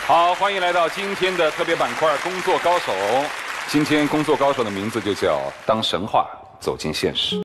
好，欢迎来到今天的特别板块“工作高手”。今天工作高手的名字就叫“当神话走进现实”。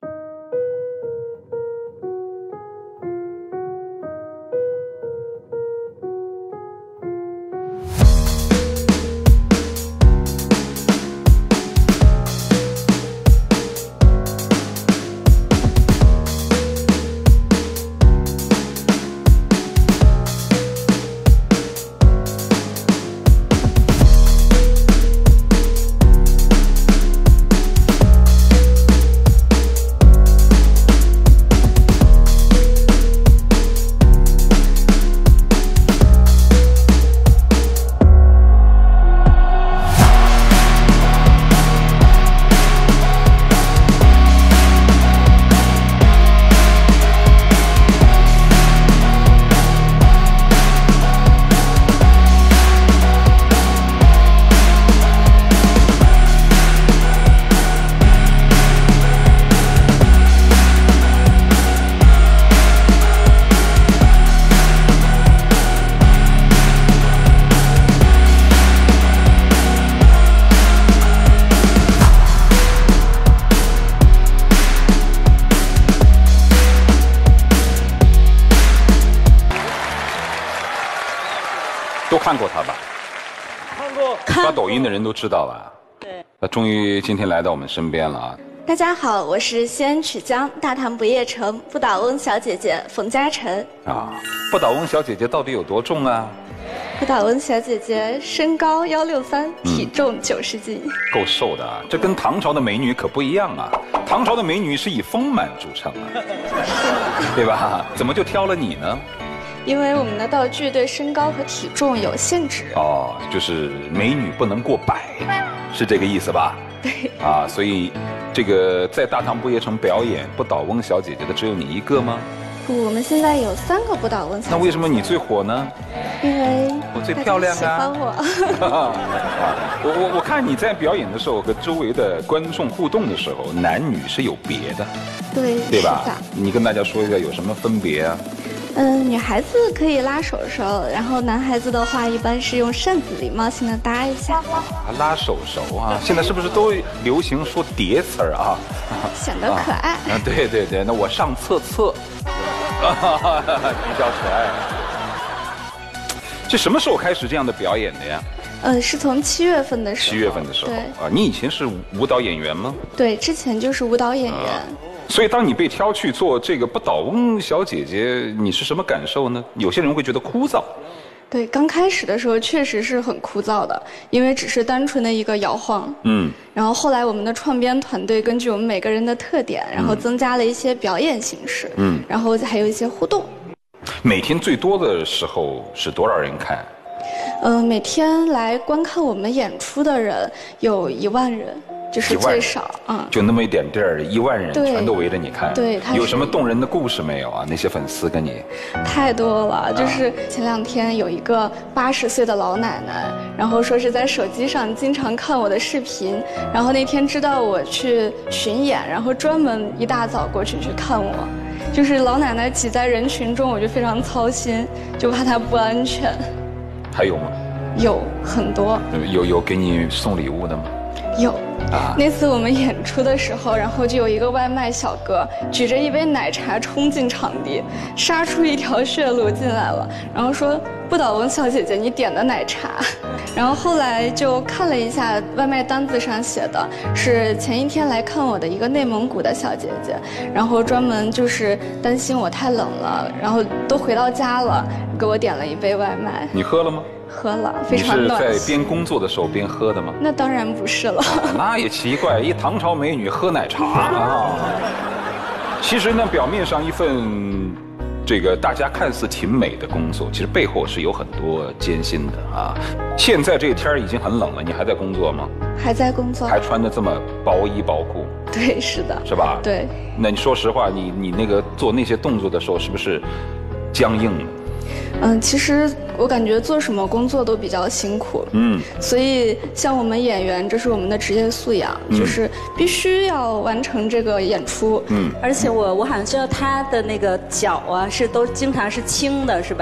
都看过他吧？ 看过。 刷抖音的人都知道吧？ 对。 他终于今天来到我们身边了啊！ 大家好，我是西安曲江大唐不夜城不倒翁小姐姐冯嘉诚。 啊，不倒翁小姐姐到底有多重啊？ 不倒翁小姐姐身高163，体重90斤， 够瘦的啊！这跟唐朝的美女可不一样啊！唐朝的美女是以丰满著称啊，对吧？怎么就挑了你呢？ 因为我们的道具对身高和体重有限制。 哦，就是美女不能过100，是这个意思吧？ 对。 啊，所以这个在大唐不夜城表演不倒翁小姐姐的只有你一个吗？ 不，我们现在有3个不倒翁小姐姐。 那为什么你最火呢？ 因为我最漂亮啊！ 喜欢我。我看你在表演的时候和周围的观众互动的时候，男女是有别的，对吧？你跟大家说一下有什么分别啊？ 女孩子可以拉手手，然后男孩子的话一般是用扇子礼貌性的搭一下。 拉手手啊！现在是不是都流行说叠词儿啊？ 显得可爱。 啊，对对对，那我上册，比较可爱。这什么时候开始这样的表演的呀？ 是从7月份的时候。7 月份的时候啊，你以前是舞蹈演员吗？ 对，之前就是舞蹈演员。 所以，当你被挑去做这个不倒翁小姐姐，你是什么感受呢？有些人会觉得枯燥。 对，刚开始的时候确实是很枯燥的，因为只是单纯的一个摇晃。然后后来我们的创编团队根据我们每个人的特点，然后增加了一些表演形式。然后还有一些互动。 每天最多的时候是多少人看？ 每天来观看我们演出的人有1万人。就是最少， 就那么一点地儿，1万人全都围着你看。 对， 有什么动人的故事没有啊？那些粉丝跟你太多了。就是前2天有一个80岁的老奶奶，然后说是在手机上经常看我的视频，然后那天知道我去巡演，然后专门一大早过去看我。就是老奶奶挤在人群中，我就非常操心，就怕她不安全。 还有吗？ 有很多。 有给你送礼物的吗？ 有。那次我们演出的时候，然后就有一个外卖小哥举着一杯奶茶冲进场地，杀出一条血路进来了，然后说：“不倒翁小姐姐，你点的奶茶。”然后后来就看了一下外卖单子上写的是前1天来看我的一个内蒙古的小姐姐，然后专门就是担心我太冷了，然后都回到家了，给我点了一杯外卖。 你喝了吗？ 喝了，非常暖心。 你是在边工作的时候边喝的吗？ 那当然不是了。 那也奇怪，一唐朝美女喝奶茶啊！其实呢，表面上一份这个大家看似挺美的工作，其实背后是有很多艰辛的啊。现在这天已经很冷了，你还在工作吗？ 还在工作。 还穿着这么薄衣薄裤？ 对，是的。 是吧？ 对。 那你说实话，你那个做那些动作的时候，是不是僵硬的？ 其实我感觉做什么工作都比较辛苦，所以像我们演员，这是我们的职业素养，就是必须要完成这个演出， 而且我好像知道他的那个脚啊，都经常是青的，是吧？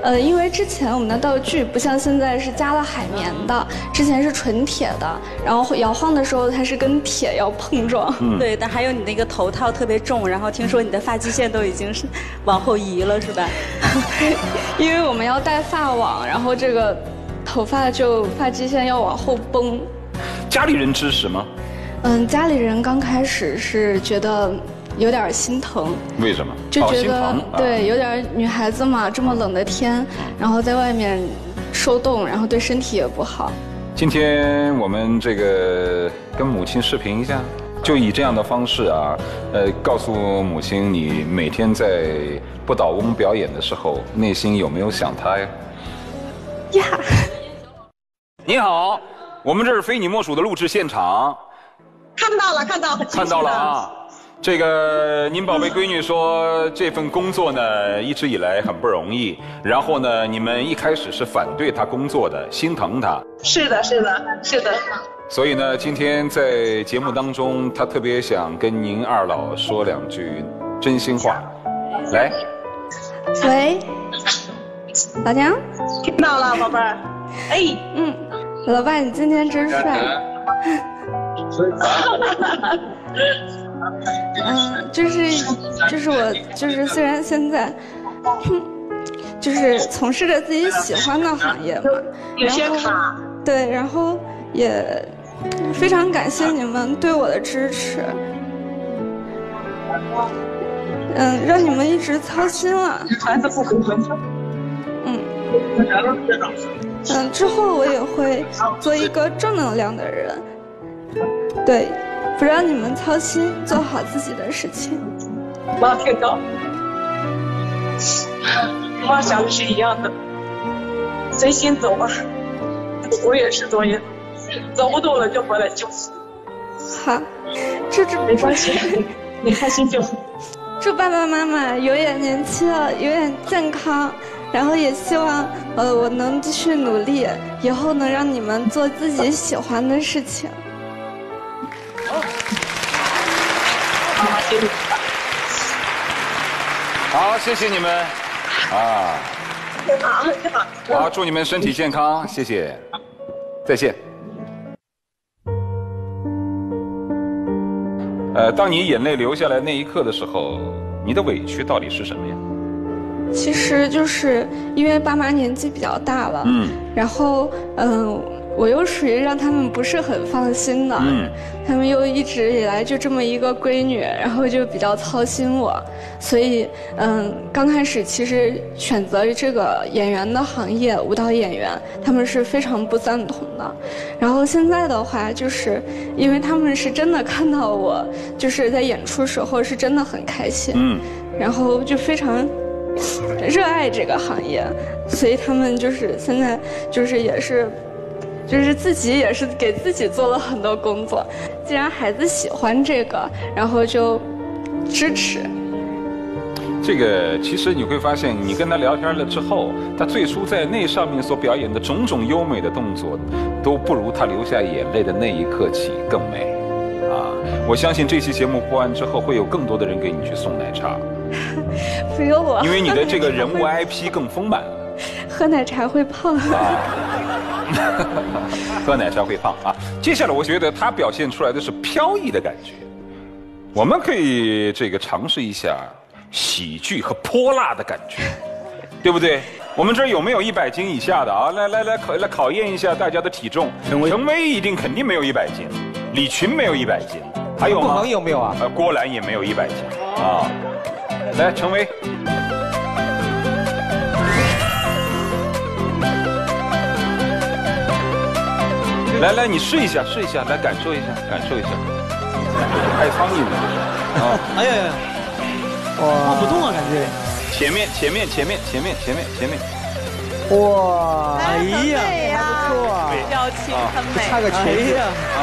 因为之前我们的道具不像现在是加了海绵的，之前是纯铁的，然后摇晃的时候它是跟铁要碰撞。 对，但还有你那个头套特别重，然后听说你的发际线都已经是往后移了，是吧？ 因为我们要戴发网，然后这个头发发际线要往后绷。 家里人支持吗？ 家里人刚开始是觉得有点心疼。 为什么？ 就觉得、对，有啊点女孩子嘛，这么冷的天，然后在外面受冻，然后对身体也不好。 今天我们这个跟母亲视频一下，就以这样的方式啊，告诉母亲你每天在不倒翁表演的时候，内心有没有想她呀？ 呀， 你好，我们这是非你莫属的录制现场。 看到了， 看到了啊。这个您宝贝闺女说，这份工作呢一直以来很不容易，然后呢你们一开始是反对她工作的，心疼她。 是的。 所以呢，今天在节目当中，她特别想跟您二老说2句真心话。来， 喂，老娘， 听到了，宝贝儿。哎， 老爸，你今天真帅。就是我虽然现在，就是从事着自己喜欢的行业嘛， 有些卡。 对，然后也非常感谢你们对我的支持。让你们一直操心了。之后我也会做一个正能量的人。对，不让你们操心，做好自己的事情。 妈听到，妈想的是一样的，随心走吧。我也是作业，走不动了就回来休息。 好， 没关系，你开心就好。 祝爸爸妈妈永远年轻，永远健康。然后也希望我能继续努力，以后能让你们做自己喜欢的事情。 好，谢谢你们，啊，好，祝你们身体健康，谢谢，再见。当你眼泪流下来那一刻的时候，你的委屈到底是什么呀？ 其实就是因为爸妈年纪比较大了，然后我又属于让他们不是很放心的，他们又一直以来就这么一个闺女，然后就比较操心我，所以刚开始其实选择这个演员的行业，舞蹈演员，他们是非常不赞同的。然后现在的话，就是因为他们是真的看到我就是在演出时候是真的很开心，然后就非常热爱这个行业，所以他们就是现在就是也是。就是自己也是给自己做了很多工作，既然孩子喜欢这个，然后就支持。 这个其实你会发现，你跟他聊天了之后，他最初在那上面所表演的种种优美的动作，都不如他流下眼泪的那一刻起更美。啊，我相信这期节目播完之后，会有更多的人给你去送奶茶。 不用我， 因为你的这个人物 IP 更丰满了。 喝奶茶会胖啊。 喝奶茶会胖啊！接下来我觉得他表现出来的是飘逸的感觉，我们可以这个尝试一下喜剧和泼辣的感觉，对不对？我们这儿有没有100斤以下的啊？来考验一下大家的体重。陈薇肯定没有100斤，李群没有100斤，还有吗？ 顾恒有没有啊？ 郭兰也没有100斤啊。来，陈薇。来，你试一下，来感受一下，拍苍蝇的啊！ 哎呀，哇，不动啊，感觉。 前面。 哇，哎呀，还不错啊， 表情很美， 差个裙子啊！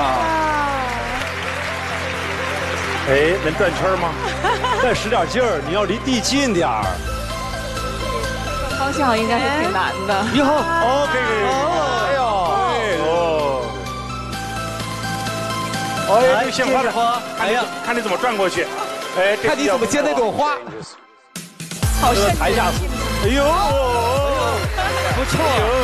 哎，能转圈吗？再使点劲儿，你要离地近点儿。 方向应该是挺难的。 以后 OK， 哎呦，哎，这个鲜花的花，看你怎么转过去，哎， 看你怎么接那朵花。 好神奇！ 台下，哎呦。 不错。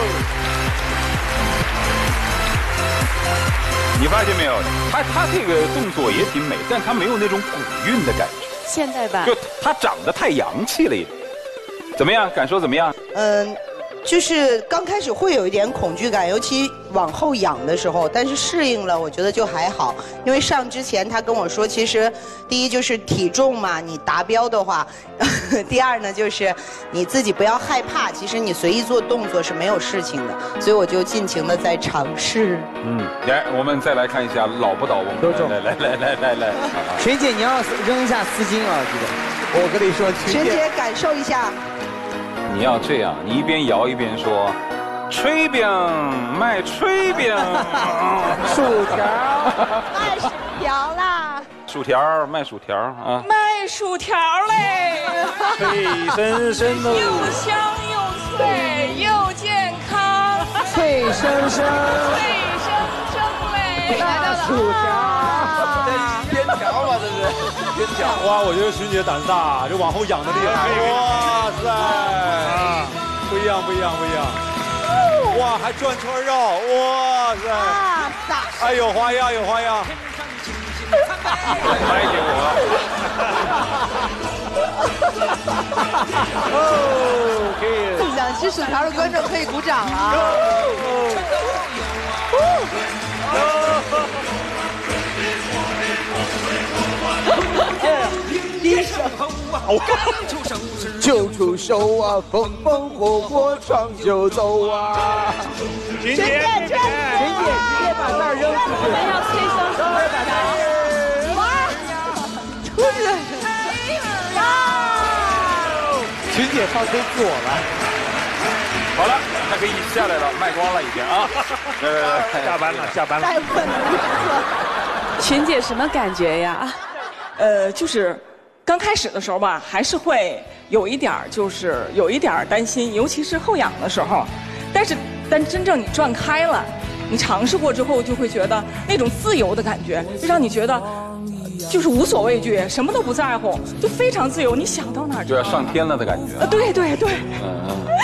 你发现没有？他这个动作也挺美，但他没有那种古韵的感觉。 现代版。 就他长得太洋气了一点。怎么样？感受怎么样？ 就是刚开始会有一点恐惧感，尤其往后仰的时候，但是适应了，我觉得就还好。因为上之前他跟我说，其实第一就是体重嘛，你达标的话，第二呢就是你自己不要害怕，其实你随意做动作是没有事情的，所以我就尽情的在尝试。 来，我们再来看一下老不倒翁。来， 群姐你要扔一下丝巾啊，记得。我跟你说， 群姐感受一下。 你要这样，你一边摇一边说，炊饼卖炊饼， 薯条卖薯条啦， 薯条卖薯条啊， 卖薯条嘞， 脆生生的， 又香又脆又健康， 脆生生， 脆生生嘞， 大薯条， 边条嘛，这是边条。 哇，我觉得群姐胆子大，就往后仰的厉害。哇塞，不一样。哇，还转圈绕，哇塞！哎，有花样。 拍给我。 哦，可以。 想吃薯条的观众可以鼓掌了啊！ 就出手啊，风风火火闯就走啊！ 群姐直接把那儿扔出去。 我们要催生出来把它。 哇，出去！哇！ 群姐放飞自我了。 好了，他可以下来了，卖光了已经啊。来， 下班了。 再问一群姐什么感觉呀？ 就是刚开始的时候吧，还是会有一点担心，尤其是后仰的时候。但真正你转开了，你尝试过之后，就会觉得那种自由的感觉，就让你觉得就是无所畏惧，什么都不在乎，就非常自由，你想到哪儿就要上天了的感觉。 对。